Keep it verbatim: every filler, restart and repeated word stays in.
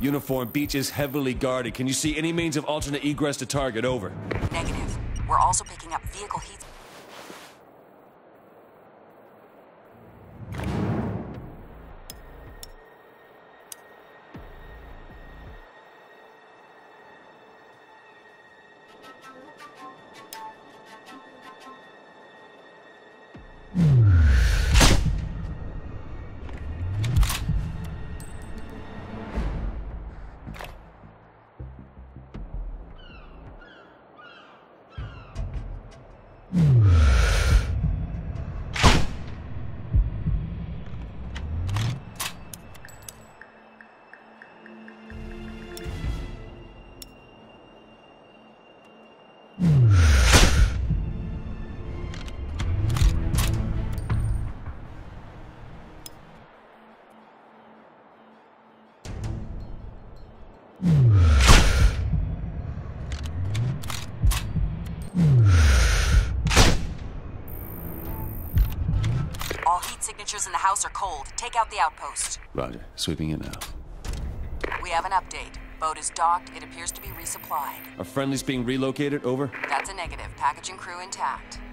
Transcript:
Uniform beach is heavily guarded. Can you see any means of alternate egress to target? Over. Negative. We're also picking up vehicle heat. All heat signatures in the house are cold. Take out the outpost. Roger. Sweeping in now. We have an update. Boat is docked. It appears to be resupplied. Are friendlies being relocated? Over. That's a negative. Package and crew intact.